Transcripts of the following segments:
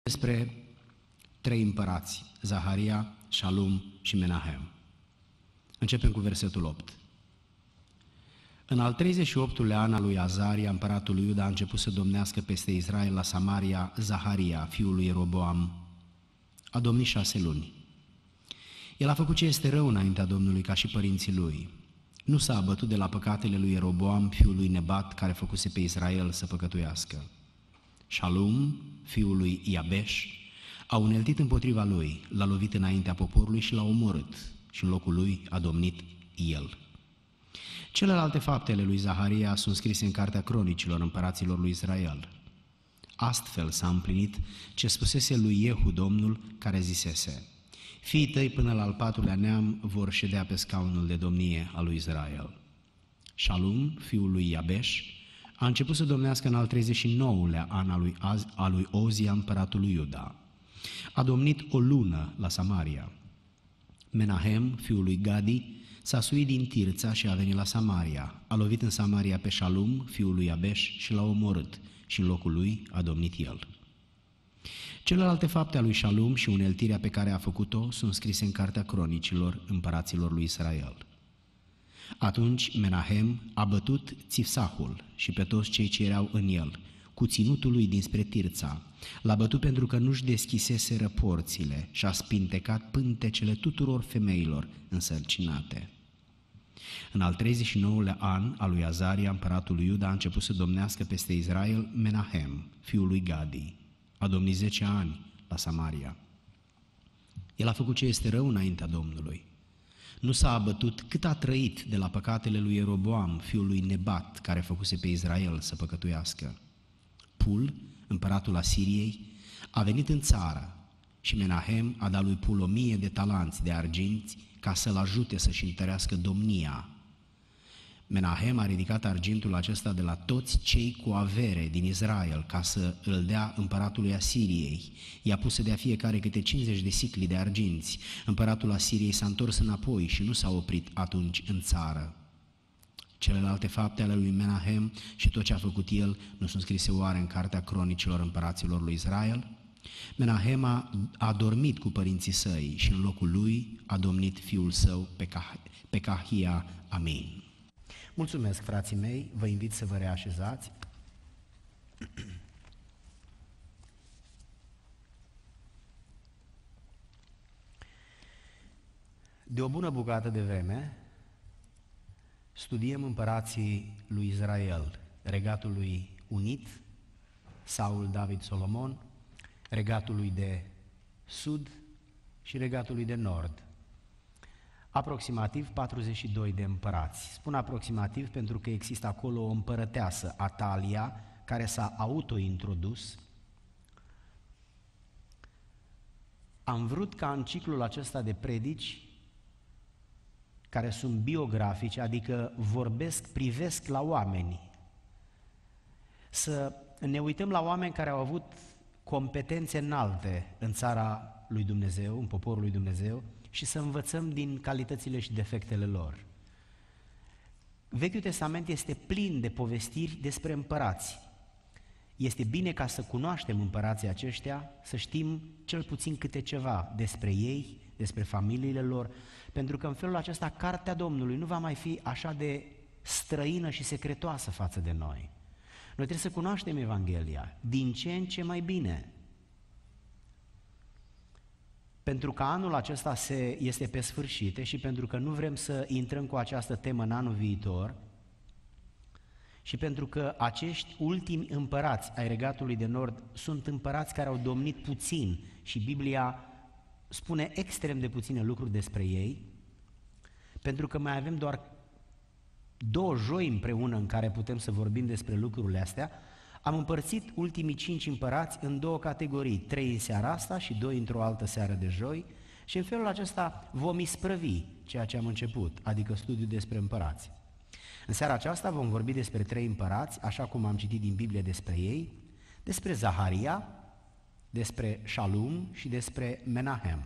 despre trei împărați, Zaharia, Șalum și Menahem. Începem cu versetul 8. În al 38-lea an al lui Azaria, împăratul lui Iuda, a început să domnească peste Israel la Samaria Zaharia, fiul lui Ieroboam. A domnit 6 luni. El a făcut ce este rău înaintea Domnului, ca și părinții lui. Nu s-a abătut de la păcatele lui Ieroboam, fiul lui Nebat, care făcuse pe Israel să păcătuiască. Șalum, fiul lui Iabeș, a uneltit împotriva lui, l-a lovit înaintea poporului și l-a omorât, și în locul lui a domnit el. Celelalte fapte ale lui Zaharia sunt scrise în cartea cronicilor împăraților lui Israel. Astfel s-a împlinit ce spusese lui Iehu Domnul, care zisese: fiii tăi până la al 4-lea neam vor ședea pe scaunul de domnie al lui Israel. Șalum, fiul lui Iabeș, a început să domnească în al 39-lea an al lui Ozia, împăratul lui Iuda. A domnit o lună la Samaria. Menahem, fiul lui Gadi, s-a suit din Tirța și a venit la Samaria. A lovit în Samaria pe Șalum, fiul lui Iabeș, și l-a omorât, și în locul lui a domnit el. Celelalte fapte a lui Șalum și uneltirea pe care a făcut-o sunt scrise în cartea cronicilor împăraților lui Israel. Atunci Menahem a bătut Țifsahul și pe toți cei ce erau în el, cu ținutul lui dinspre Tirța. L-a bătut pentru că nu-și deschiseseră porțile și a spintecat pântecele tuturor femeilor însărcinate. În al 39-lea an al lui Azaria, împăratul lui Iuda, a început să domnească peste Israel Menahem, fiul lui Gadi. A domnit 10 ani la Samaria. El a făcut ce este rău înaintea Domnului. Nu s-a abătut cât a trăit de la păcatele lui Ieroboam, fiul lui Nebat, care făcuse pe Israel să păcătuiască. Pul, împăratul Asiriei, a venit în țară și Menahem a dat lui Pul 1000 de talanți de arginți ca să-l ajute să-și întărească domnia. Menahem a ridicat argintul acesta de la toți cei cu avere din Israel ca să îl dea împăratului Asiriei. I-a pus să dea fiecare câte 50 de sicli de arginți. Împăratul Asiriei s-a întors înapoi și nu s-a oprit atunci în țară. Celelalte fapte ale lui Menahem și tot ce a făcut el nu sunt scrise oare în cartea cronicilor împăraților lui Israel? Menahem a dormit cu părinții săi și în locul lui a domnit fiul său Pekahia. Amin. Mulțumesc, frații mei, vă invit să vă reașezați. De o bună bucată de vreme studiem împărații lui Israel, Regatului Unit, Saul, David, Solomon, Regatului de Sud și Regatului de Nord. Aproximativ 42 de împărați. Spun aproximativ pentru că există acolo o împărăteasă, Atalia, care s-a autointrodus. Am vrut ca în ciclul acesta de predici, care sunt biografice, adică privesc la oameni, să ne uităm la oameni care au avut competențe înalte în țara lui Dumnezeu, în poporul lui Dumnezeu, și să învățăm din calitățile și defectele lor. Vechiul Testament este plin de povestiri despre împărați. Este bine ca să cunoaștem împărații aceștia, să știm cel puțin câte ceva despre ei, despre familiile lor, pentru că în felul acesta cartea Domnului nu va mai fi așa de străină și secretoasă față de noi. Noi trebuie să cunoaștem Evanghelia din ce în ce mai bine. Pentru că anul acesta este pe sfârșit și pentru că nu vrem să intrăm cu această temă în anul viitor și pentru că acești ultimi împărați ai Regatului de Nord sunt împărați care au domnit puțin și Biblia spune extrem de puține lucruri despre ei, pentru că mai avem doar 2 joi împreună în care putem să vorbim despre lucrurile astea, am împărțit ultimii 5 împărați în 2 categorii, 3 în seara asta și 2 într-o altă seară de joi, și în felul acesta vom isprăvi ceea ce am început, adică studiul despre împărați. În seara aceasta vom vorbi despre 3 împărați, așa cum am citit din Biblie despre ei, despre Zaharia, despre Șalum și despre Menahem.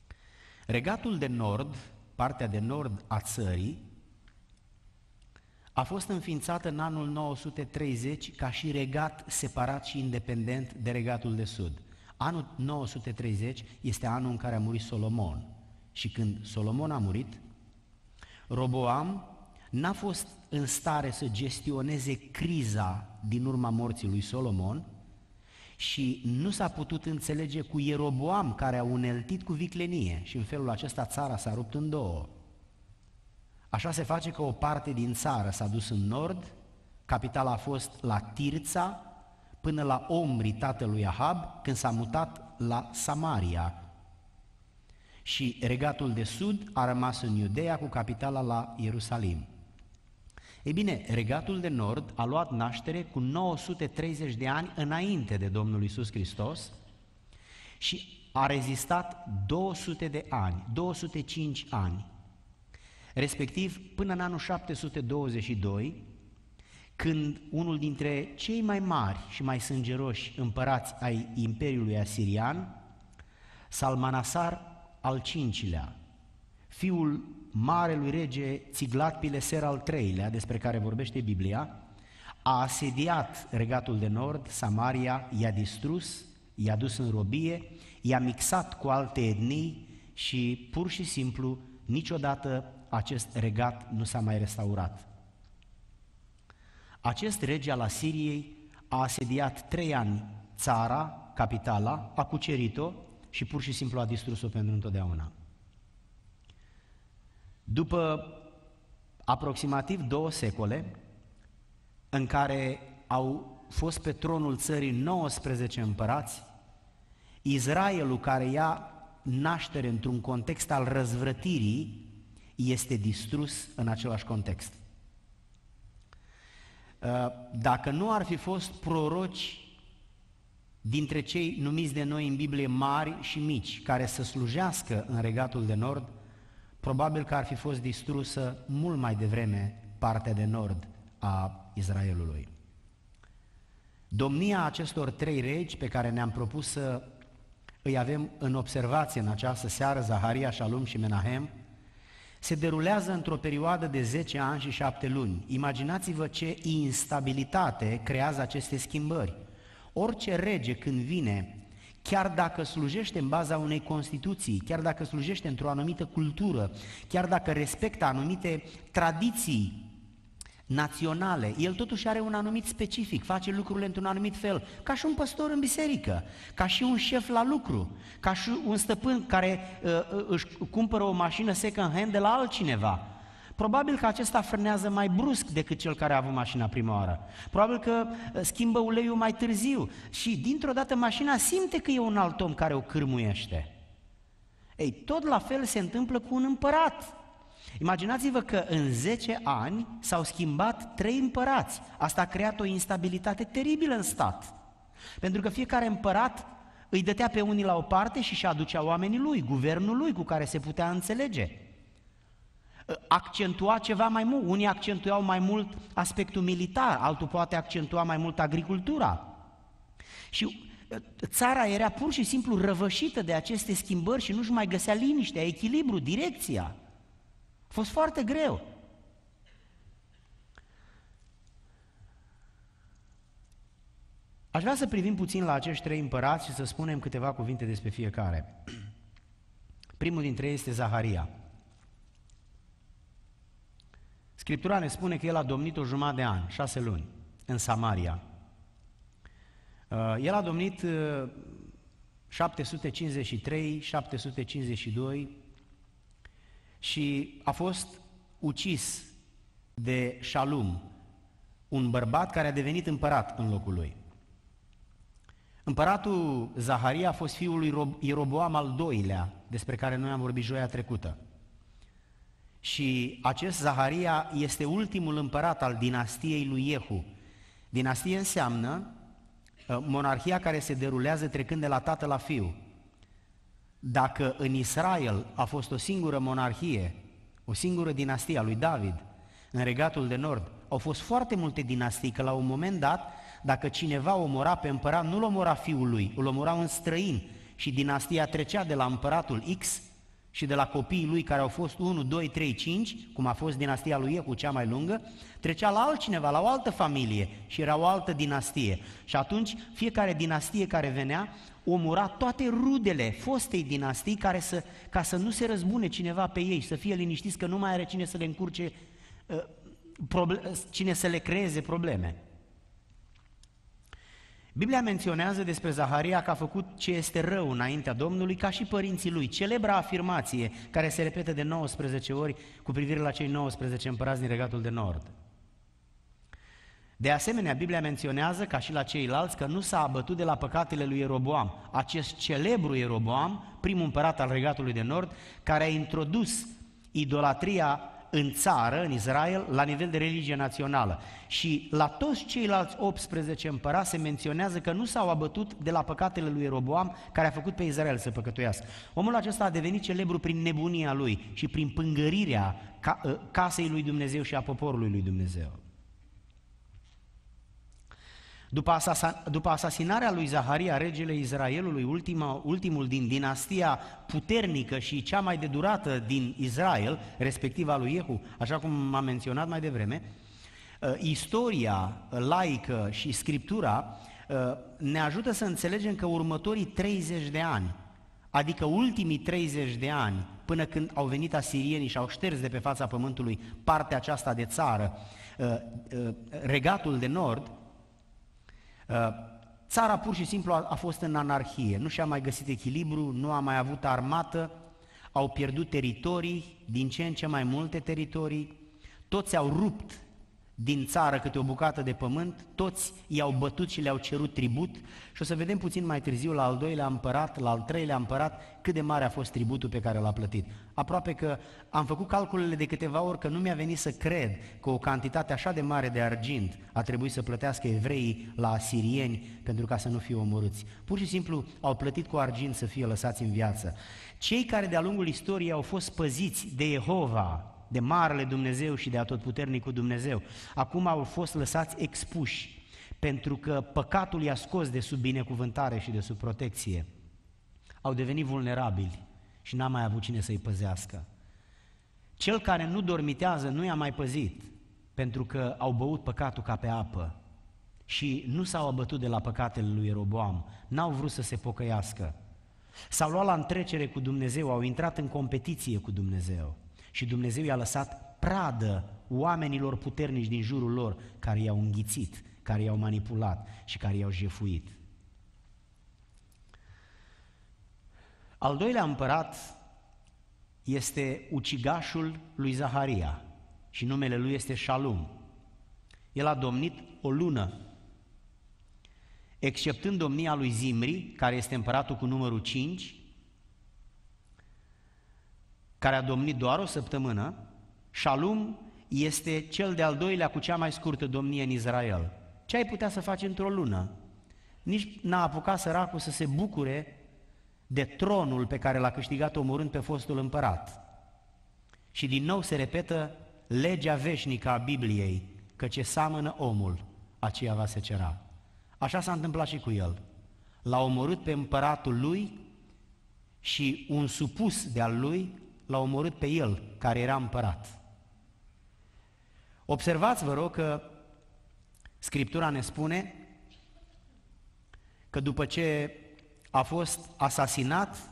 Regatul de Nord, partea de nord a țării, a fost înființată în anul 930 ca și regat separat și independent de Regatul de Sud. Anul 930 este anul în care a murit Solomon. Și când Solomon a murit, Roboam n-a fost în stare să gestioneze criza din urma morții lui Solomon și nu s-a putut înțelege cu Ieroboam, care a uneltit cu viclenie și în felul acesta țara s-a rupt în două. Așa se face că o parte din țară s-a dus în nord, capitala a fost la Tirța, până la Omri, tatălui Ahab, când s-a mutat la Samaria. Și regatul de sud a rămas în Iudeea cu capitala la Ierusalim. Ei bine, regatul de nord a luat naștere cu 930 de ani înainte de Domnul Iisus Hristos și a rezistat 200 de ani, 205 ani, respectiv până în anul 722, când unul dintre cei mai mari și mai sângeroși împărați ai Imperiului Asirian, Salmanasar al V-lea, fiul marelui rege Țiglat-Pileser al III-lea, despre care vorbește Biblia, a asediat regatul de nord, Samaria, i-a distrus, i-a dus în robie, i-a mixat cu alte etnii și pur și simplu niciodată acest regat nu s-a mai restaurat. Acest rege al Asiriei a asediat 3 ani țara, capitala, a cucerit-o și pur și simplu a distrus-o pentru întotdeauna. După aproximativ 2 secole, în care au fost pe tronul țării 19 împărați, Israelul, care ia naștere într-un context al răzvrătirii, este distrus în același context. Dacă nu ar fi fost proroci dintre cei numiți de noi în Biblie mari și mici, care să slujească în regatul de nord, probabil că ar fi fost distrusă mult mai devreme partea de nord a Israelului. Domnia acestor 3 regi pe care ne-am propus să îi avem în observație în această seară, Zaharia, Șalum și Menahem, se derulează într-o perioadă de 10 ani și 7 luni. Imaginați-vă ce instabilitate creează aceste schimbări. Orice rege când vine, chiar dacă slujește în baza unei Constituții, chiar dacă slujește într-o anumită cultură, chiar dacă respectă anumite tradiții naționale, el totuși are un anumit specific, face lucrurile într-un anumit fel, ca și un păstor în biserică, ca și un șef la lucru, ca și un stăpân care își cumpără o mașină second hand de la altcineva. Probabil că acesta frânează mai brusc decât cel care a avut mașina prima oară. Probabil că schimbă uleiul mai târziu și dintr-o dată mașina simte că e un alt om care o cârmuiește. Ei, tot la fel se întâmplă cu un împărat. Imaginați-vă că în 10 ani s-au schimbat 3 împărați. Asta a creat o instabilitate teribilă în stat. Pentru că fiecare împărat îi dătea pe unii la o parte și aducea oamenii lui, guvernul lui cu care se putea înțelege. Accentua ceva mai mult, unii accentuau mai mult aspectul militar, altul poate accentua mai mult agricultura. Și țara era pur și simplu răvășită de aceste schimbări și nu-și mai găsea liniștea, echilibru, direcția. A fost foarte greu. Aș vrea să privim puțin la acești 3 împărați și să spunem câteva cuvinte despre fiecare. Primul dintre ei este Zaharia. Scriptura ne spune că el a domnit o jumătate de an, 6 luni, în Samaria. El a domnit 753-752 și a fost ucis de Șalum, un bărbat care a devenit împărat în locul lui. Împăratul Zaharia a fost fiul lui Ieroboam al II-lea, despre care noi am vorbit joia trecută. Și acest Zaharia este ultimul împărat al dinastiei lui Iehu. Dinastie înseamnă monarhia care se derulează trecând de la tată la fiu. Dacă în Israel a fost o singură monarhie, o singură dinastie a lui David, în Regatul de Nord au fost foarte multe dinastii, că la un moment dat, dacă cineva omora pe împărat, nu-l omora fiul lui, îl omora un străin și dinastia trecea de la împăratul X și de la copiii lui care au fost 1, 2, 3, 5, cum a fost dinastia lui Iehu cea mai lungă, trecea la altcineva, la o altă familie și era o altă dinastie. Și atunci fiecare dinastie care venea omora toate rudele fostei dinastii ca să nu se răzbune cineva pe ei, să fie liniștiți că nu mai are cine să le încurce, cine să le creeze probleme. Biblia menționează despre Zaharia că a făcut ce este rău înaintea Domnului, ca și părinții lui. Celebra afirmație care se repetă de 19 ori cu privire la cei 19 împărați din Regatul de Nord. De asemenea, Biblia menționează, ca și la ceilalți, că nu s-a abătut de la păcatele lui Ieroboam. Acest celebru Ieroboam, primul împărat al Regatului de Nord, care a introdus idolatria în țară, în Israel, la nivel de religie națională. Și la toți ceilalți 18 împărați se menționează că nu s-au abătut de la păcatele lui Ieroboam, care a făcut pe Israel să păcătuiască. Omul acesta a devenit celebru prin nebunia lui și prin pângărirea casei lui Dumnezeu și a poporului lui Dumnezeu. După asasinarea lui Zaharia, regele Israelului, ultimul din dinastia puternică și cea mai de durată din Israel, respectiv a lui Iehu, așa cum am menționat mai devreme, istoria laică și Scriptura ne ajută să înțelegem că următorii 30 de ani, adică ultimii 30 de ani, până când au venit asirienii și au șters de pe fața pământului partea aceasta de țară, Regatul de Nord, țara pur și simplu a fost în anarhie, nu și-a mai găsit echilibru, nu a mai avut armată, au pierdut teritorii, din ce în ce mai multe teritorii, toți au rupt din țară câte o bucată de pământ, toți i-au bătut și le-au cerut tribut și o să vedem puțin mai târziu la al doilea împărat, la al treilea împărat, cât de mare a fost tributul pe care l-a plătit. Aproape că am făcut calculele de câteva ori că nu mi-a venit să cred că o cantitate așa de mare de argint a trebuit să plătească evreii la asirieni pentru ca să nu fie omorâți. Pur și simplu au plătit cu argint să fie lăsați în viață. Cei care de-a lungul istoriei au fost păziți de Jehova, de Marele Dumnezeu și de Atotputernicul Dumnezeu, acum au fost lăsați expuși, pentru că păcatul i-a scos de sub binecuvântare și de sub protecție. Au devenit vulnerabili și n-a mai avut cine să-i păzească. Cel care nu dormitează nu i-a mai păzit, pentru că au băut păcatul ca pe apă și nu s-au abătut de la păcatele lui Ieroboam, n-au vrut să se pocăiască. S-au luat la întrecere cu Dumnezeu, au intrat în competiție cu Dumnezeu. Și Dumnezeu i-a lăsat pradă oamenilor puternici din jurul lor, care i-au înghițit, care i-au manipulat și care i-au jefuit. Al doilea împărat este ucigașul lui Zaharia și numele lui este Șalum. El a domnit o lună, exceptând domnia lui Zimri, care este împăratul cu numărul 5, care a domnit doar o săptămână. Șalum este cel de-al doilea cu cea mai scurtă domnie în Israel. Ce ai putea să faci într-o lună? Nici n-a apucat săracul să se bucure de tronul pe care l-a câștigat omorând pe fostul împărat. Și din nou se repetă legea veșnică a Bibliei, că ce seamănă omul, aceea va secera. Așa s-a întâmplat și cu el. L-a omorât pe împăratul lui și un supus de-al lui l-a omorât pe el, care era împărat. Observați, vă rog, că Scriptura ne spune că după ce a fost asasinat,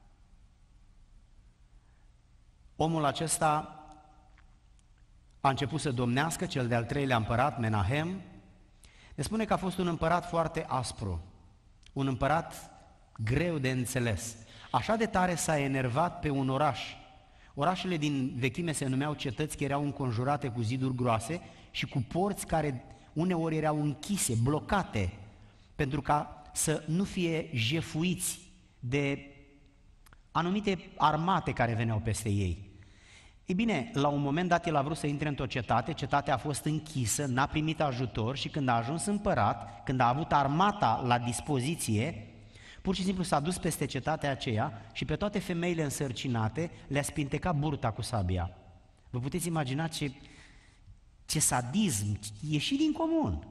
omul acesta a început să domnească, cel de-al treilea împărat, Menahem. Ne spune că a fost un împărat foarte aspru, un împărat greu de înțeles. Așa de tare s-a enervat pe un oraș. Orașele din vechime se numeau cetăți, că erau înconjurate cu ziduri groase și cu porți care uneori erau închise, blocate, pentru ca să nu fie jefuiți de anumite armate care veneau peste ei. Ei bine, la un moment dat el a vrut să intre într-o cetate, cetatea a fost închisă, n-a primit ajutor și când a ajuns împărat, când a avut armata la dispoziție, pur și simplu s-a dus peste cetatea aceea și pe toate femeile însărcinate le-a spintecat burta cu sabia. Vă puteți imagina ce sadism, ieșit din comun.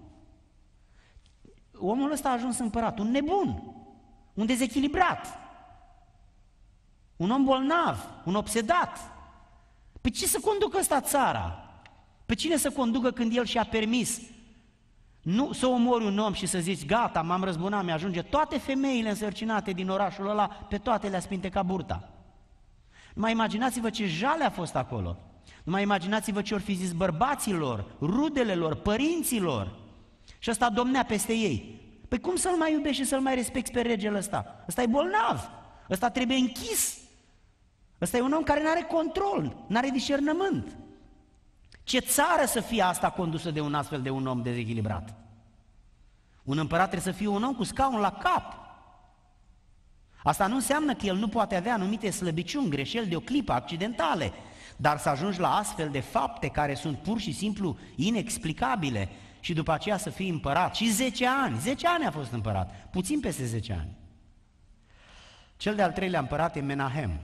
Omul ăsta a ajuns împărat, un nebun, un dezechilibrat. un om bolnav, un obsedat. Pe ce să conducă ăsta țara? Pe cine să conducă când el și-a permis? Nu să omori un om și să zici, gata, m-am răzbunat, mi-ajunge toate femeile însărcinate din orașul ăla, pe toate le-a spinte ca burta. Numai imaginați-vă ce jale a fost acolo. Numai imaginați-vă ce or fi zis bărbaților, rudele lor, părinților. Și ăsta domnea peste ei. Păi cum să-l mai iubești și să-l mai respecti pe regele ăsta? Ăsta e bolnav, ăsta trebuie închis. Ăsta e un om care nu are control, nu are discernământ. Ce țară să fie asta condusă de un astfel de un om dezechilibrat? Un împărat trebuie să fie un om cu scaun la cap. Asta nu înseamnă că el nu poate avea anumite slăbiciuni, greșeli de o clipă, accidentale, dar să ajungi la astfel de fapte care sunt pur și simplu inexplicabile și după aceea să fii împărat. Și 10 ani a fost împărat, puțin peste 10 ani. Cel de-al treilea împărat e Menahem.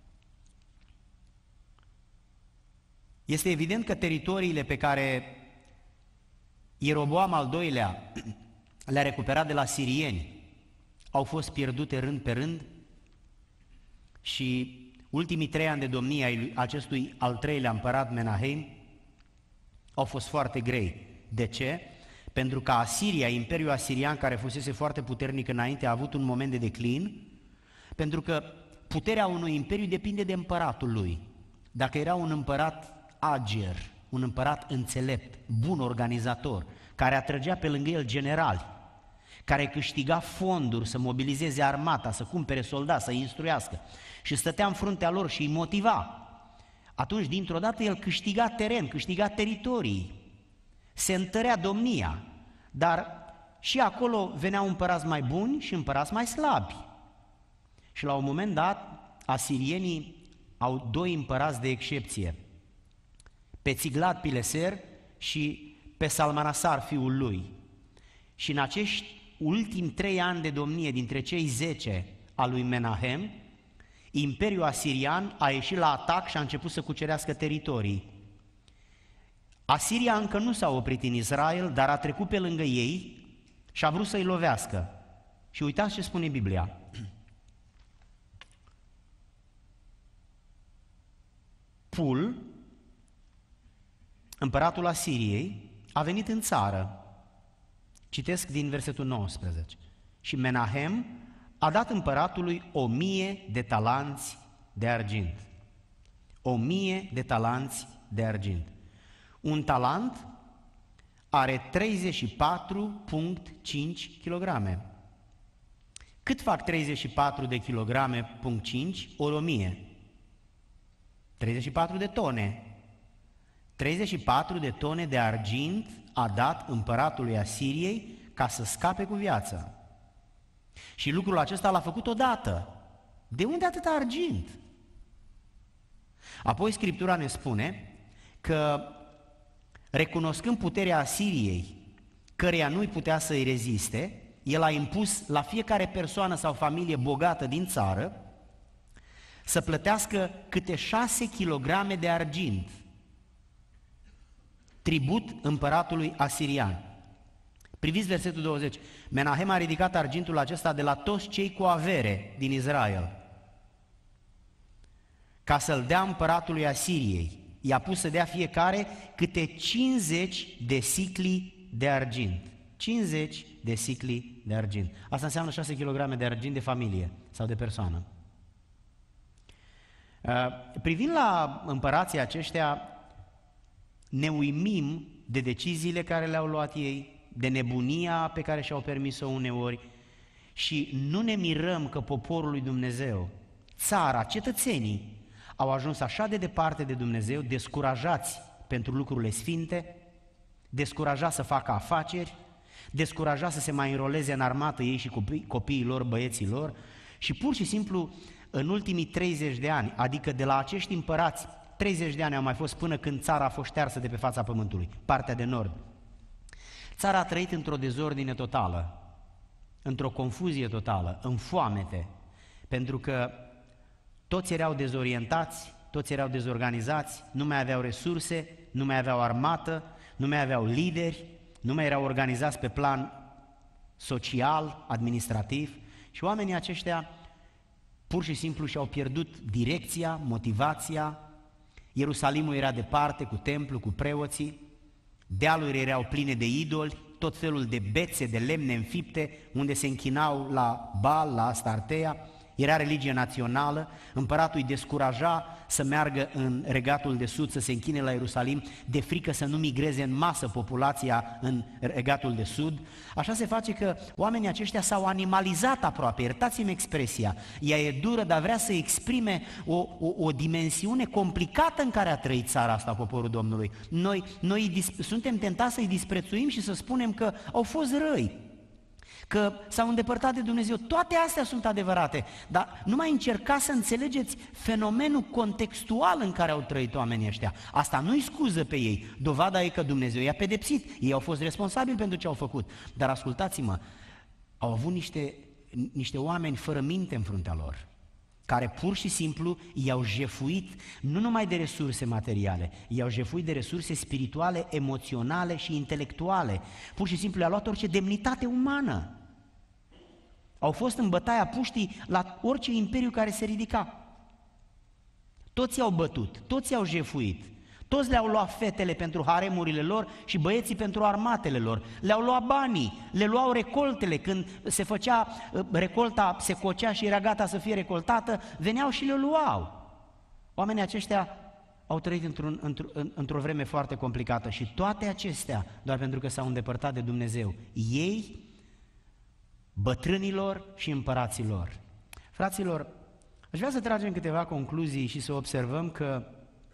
Este evident că teritoriile pe care Ieroboam al II-lea le-a recuperat de la sirieni au fost pierdute rând pe rând și ultimii 3 ani de domnie ai acestui al treilea împărat Menahem au fost foarte grei. De ce? Pentru că Asiria, imperiul asirian care fusese foarte puternic înainte, a avut un moment de declin, pentru că puterea unui imperiu depinde de împăratul lui. Dacă era un împărat ager, un împărat înțelept, bun organizator, care atrăgea pe lângă el generali, care câștiga fonduri să mobilizeze armata, să cumpere soldați, să instruiască și stătea în fruntea lor și îi motiva, atunci dintr-o dată el câștiga teren, câștiga teritorii, se întărea domnia, dar și acolo veneau împărați mai buni și împărați mai slabi. Și la un moment dat, asirienii au 2 împărați de excepție, pe Țiglat-Pileser și pe Salmanasar, fiul lui. Și în acești ultimi 3 ani de domnie, dintre cei 10 al lui Menahem, imperiul asirian a ieșit la atac și a început să cucerească teritorii. Asiria încă nu s-a oprit în Israel, dar a trecut pe lângă ei și a vrut să-i lovească. Și uitați ce spune Biblia. Pul, împăratul Asiriei, a venit în țară. Citesc din versetul 19. Și Menahem a dat împăratului 1000 de talanți de argint. 1000 de talanți de argint. Un talent are 34,5 kg. Cât fac 34 de kilograme, punct 5, ori 1000? 34 de tone. 34 de tone de argint a dat împăratului Asiriei ca să scape cu viața. Și lucrul acesta l-a făcut odată. De unde atâta argint? Apoi Scriptura ne spune că, recunoscând puterea Asiriei, căreia nu-i putea să-i reziste, el a impus la fiecare persoană sau familie bogată din țară să plătească câte 6 kg de argint, tribut împăratului asirian. Priviți versetul 20. Menahem a ridicat argintul acesta de la toți cei cu avere din Israel, ca să-l dea împăratului Asiriei. I-a pus să dea fiecare câte 50 de sicli de argint. 50 de sicli de argint. Asta înseamnă 6 kg de argint de familie sau de persoană. Privind la împărații aceștia, ne uimim de deciziile care le-au luat ei, de nebunia pe care și-au permis-o uneori și nu ne mirăm că poporul lui Dumnezeu, țara, cetățenii, au ajuns așa de departe de Dumnezeu, descurajați pentru lucrurile sfinte, descurajați să facă afaceri, descurajați să se mai înroleze în armată ei și copiii lor, băieții lor și pur și simplu în ultimii 30 de ani, adică de la acești împărați, 30 de ani au mai fost până când țara a fost ștearsă de pe fața pământului, partea de nord. Țara a trăit într-o dezordine totală, într-o confuzie totală, în foamete, pentru că toți erau dezorientați, toți erau dezorganizați, nu mai aveau resurse, nu mai aveau armată, nu mai aveau lideri, nu mai erau organizați pe plan social, administrativ și oamenii aceștia pur și simplu și-au pierdut direcția, motivația. Ierusalimul era departe, cu templu, cu preoții, dealurile erau pline de idoli, tot felul de bețe, de lemne înfipte, unde se închinau la Baal, la Astartea. Era religie națională, împăratul îi descuraja să meargă în Regatul de Sud, să se închine la Ierusalim, de frică să nu migreze în masă populația în Regatul de Sud. Așa se face că oamenii aceștia s-au animalizat aproape, iertați-mi expresia, ea e dură, dar vrea să exprime o dimensiune complicată în care a trăit țara asta, poporul Domnului. Noi suntem tentați să-i disprețuim și să spunem că au fost răi, că s-au îndepărtat de Dumnezeu. Toate astea sunt adevărate, dar numai încercați să înțelegeți fenomenul contextual în care au trăit oamenii ăștia. Asta nu-i scuză pe ei, dovada e că Dumnezeu i-a pedepsit, ei au fost responsabili pentru ce au făcut. Dar ascultați-mă, au avut niște oameni fără minte în fruntea lor, care pur și simplu i-au jefuit nu numai de resurse materiale, i-au jefuit de resurse spirituale, emoționale și intelectuale. Pur și simplu le-a luat orice demnitate umană. Au fost în bătaia puștii la orice imperiu care se ridica. Toți i-au bătut, toți i-au jefuit, toți le-au luat fetele pentru haremurile lor și băieții pentru armatele lor, le-au luat banii, le luau recoltele, când se făcea recolta, se cocea și era gata să fie recoltată, veneau și le luau. Oamenii aceștia au trăit într-o vreme foarte complicată și toate acestea doar pentru că s-au îndepărtat de Dumnezeu. Ei, bătrânilor și împăraților. Fraților, aș vrea să tragem câteva concluzii și să observăm că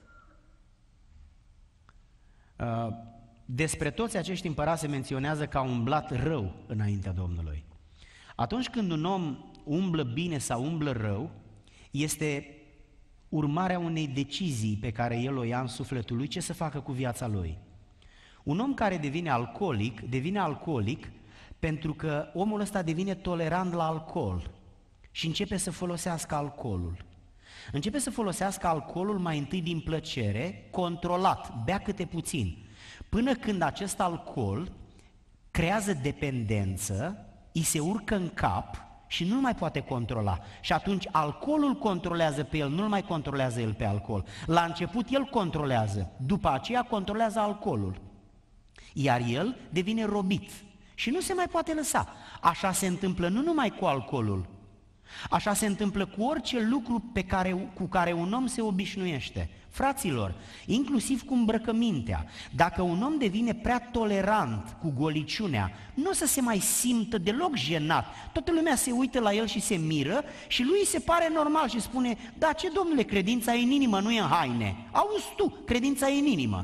despre toți acești împărați se menționează că au umblat rău înaintea Domnului. Atunci când un om umblă bine sau umblă rău, este urmarea unei decizii pe care el o ia în sufletul lui, ce să facă cu viața lui. Un om care devine alcoolic pentru că omul ăsta devine tolerant la alcool și începe să folosească alcoolul. Începe să folosească alcoolul mai întâi din plăcere, controlat, bea câte puțin, până când acest alcool creează dependență, îi se urcă în cap și nu mai poate controla. Și atunci alcoolul controlează pe el, nu mai controlează el pe alcool. La început el controlează, după aceea controlează alcoolul. Iar el devine robit și nu se mai poate lăsa. Așa se întâmplă nu numai cu alcoolul, așa se întâmplă cu orice lucru cu care un om se obișnuiește. Fraților, inclusiv cu îmbrăcămintea, dacă un om devine prea tolerant cu goliciunea, nu o să se mai simtă deloc jenat. Toată lumea se uită la el și se miră și lui se pare normal și spune: da, ce domnule, credința e în inimă, nu e în haine. Auzi tu, credința e în inimă.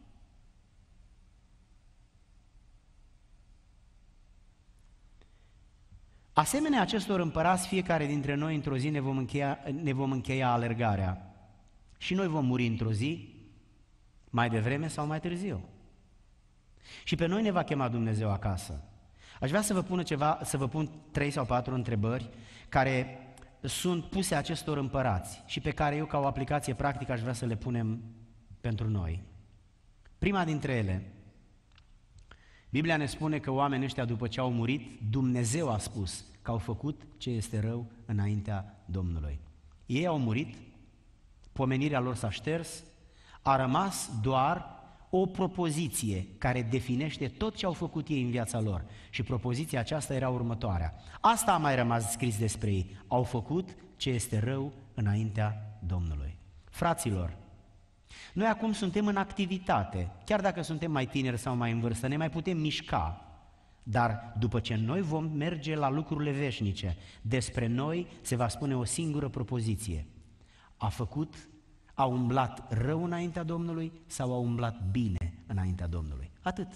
Asemenea acestor împărați, fiecare dintre noi într-o zi ne vom încheia alergarea și noi vom muri într-o zi, mai devreme sau mai târziu. Și pe noi ne va chema Dumnezeu acasă. Aș vrea să vă pun 3 sau 4 întrebări care sunt puse acestor împărați și pe care eu, ca o aplicație practică, aș vrea să le punem pentru noi. Prima dintre ele: Biblia ne spune că oamenii ăștia, după ce au murit, Dumnezeu a spus că au făcut ce este rău înaintea Domnului. Ei au murit, pomenirea lor s-a șters, a rămas doar o propoziție care definește tot ce au făcut ei în viața lor. Și propoziția aceasta era următoarea. Asta a mai rămas scris despre ei: au făcut ce este rău înaintea Domnului. Fraților, noi acum suntem în activitate, chiar dacă suntem mai tineri sau mai în vârstă, ne mai putem mișca, dar după ce noi vom merge la lucrurile veșnice, despre noi se va spune o singură propoziție: a umblat rău înaintea Domnului sau a umblat bine înaintea Domnului. Atât.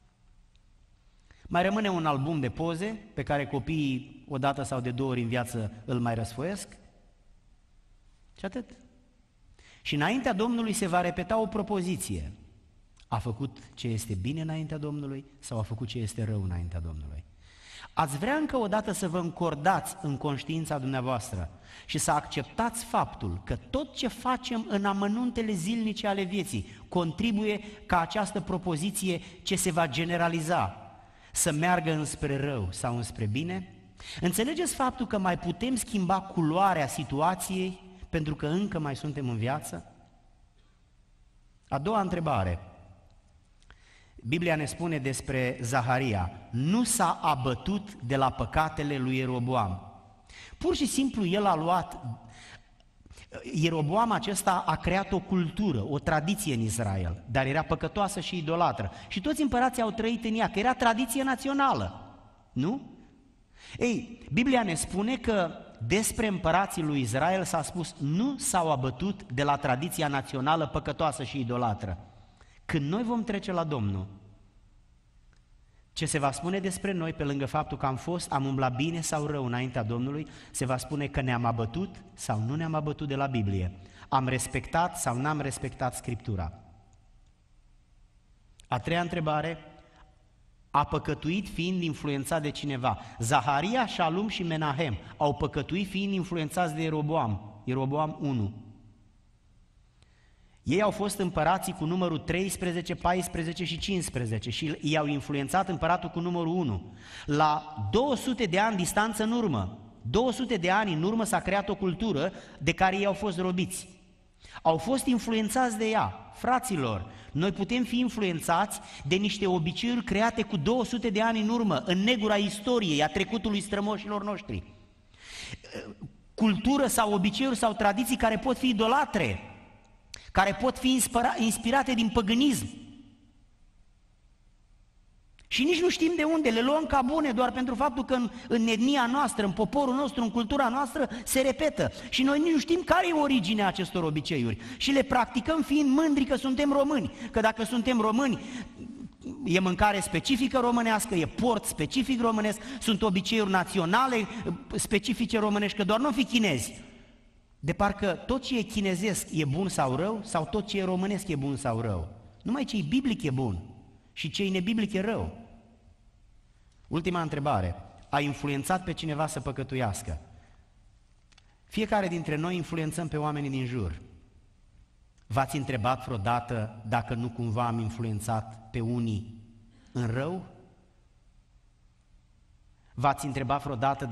Mai rămâne un album de poze pe care copiii o dată sau de 2 ori în viață îl mai răsfoiesc și atât. Și înaintea Domnului se va repeta o propoziție: a făcut ce este bine înaintea Domnului sau a făcut ce este rău înaintea Domnului? Ați vrea încă o dată să vă încordați în conștiința dumneavoastră și să acceptați faptul că tot ce facem în amănuntele zilnice ale vieții contribuie ca această propoziție ce se va generaliza să meargă înspre rău sau înspre bine? Înțelegeți faptul că mai putem schimba culoarea situației pentru că încă mai suntem în viață? A doua întrebare. Biblia ne spune despre Zaharia, nu s-a abătut de la păcatele lui Ieroboam. Pur și simplu el a luat, Ieroboam acesta a creat o cultură, o tradiție în Israel, dar era păcătoasă și idolatră. Și toți împărații au trăit în ea, că era tradiție națională, nu? Ei, Biblia ne spune că despre împărații lui Israel s-a spus, nu s-au abătut de la tradiția națională păcătoasă și idolatră. Când noi vom trece la Domnul, ce se va spune despre noi, pe lângă faptul că am umblat bine sau rău înaintea Domnului, se va spune că ne-am abătut sau nu ne-am abătut de la Biblie. Am respectat sau n-am respectat Scriptura. A treia întrebare, a păcătuit fiind influențat de cineva. Zaharia, Șalum și Menahem au păcătuit fiind influențați de Ieroboam, Ieroboam 1. Ei au fost împărații cu numărul 13, 14 și 15 și i-au influențat împăratul cu numărul 1. La 200 de ani distanță în urmă, 200 de ani în urmă s-a creat o cultură de care ei au fost robiți. Au fost influențați de ea. Fraților, noi putem fi influențați de niște obiceiuri create cu 200 de ani în urmă, în negura istoriei, a trecutului strămoșilor noștri. Cultură sau obiceiuri sau tradiții care pot fi idolatre, care pot fi inspirate din păgânism. Și nici nu știm de unde, le luăm ca bune doar pentru faptul că în etnia noastră, în poporul nostru, în cultura noastră se repetă. Și noi nici nu știm care e originea acestor obiceiuri. Și le practicăm fiind mândri că suntem români. Că dacă suntem români, e mâncare specifică românească, e port specific românesc, sunt obiceiuri naționale specifice românești, că doar nu fi chinezi. De parcă tot ce e chinezesc e bun sau rău, sau tot ce e românesc e bun sau rău. Numai ce e biblic e bun și ce e nebiblic e rău. Ultima întrebare. A influențat pe cineva să păcătuiască? Fiecare dintre noi influențăm pe oamenii din jur. V-ați întrebat vreodată dacă nu cumva am influențat pe unii în rău? V-ați întrebat vreodată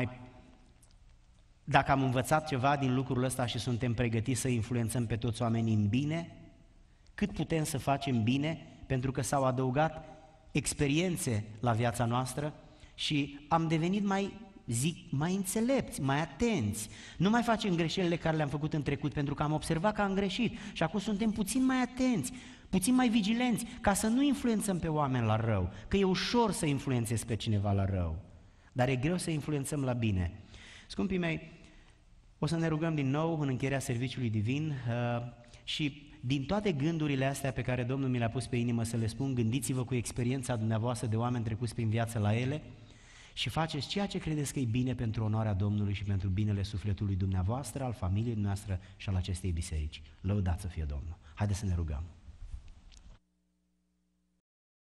dacă am învățat ceva din lucrul ăsta și suntem pregătiți să influențăm pe toți oamenii în bine? Cât putem să facem bine? Pentru că s-au adăugat experiențe la viața noastră și am devenit mai înțelepți, mai atenți. Nu mai facem greșelile care le-am făcut în trecut, pentru că am observat că am greșit și acum suntem puțin mai atenți, puțin mai vigilenți, ca să nu influențăm pe oameni la rău, că e ușor să influențezi pe cineva la rău, dar e greu să influențăm la bine. Scumpii mei, o să ne rugăm din nou în încheierea serviciului divin și din toate gândurile astea pe care Domnul mi le-a pus pe inimă să le spun, gândiți-vă cu experiența dumneavoastră de oameni trecuți prin viață la ele și faceți ceea ce credeți că e bine pentru onoarea Domnului și pentru binele sufletului dumneavoastră, al familiei noastre și al acestei biserici. Lăudați să fie Domnul! Haideți să ne rugăm!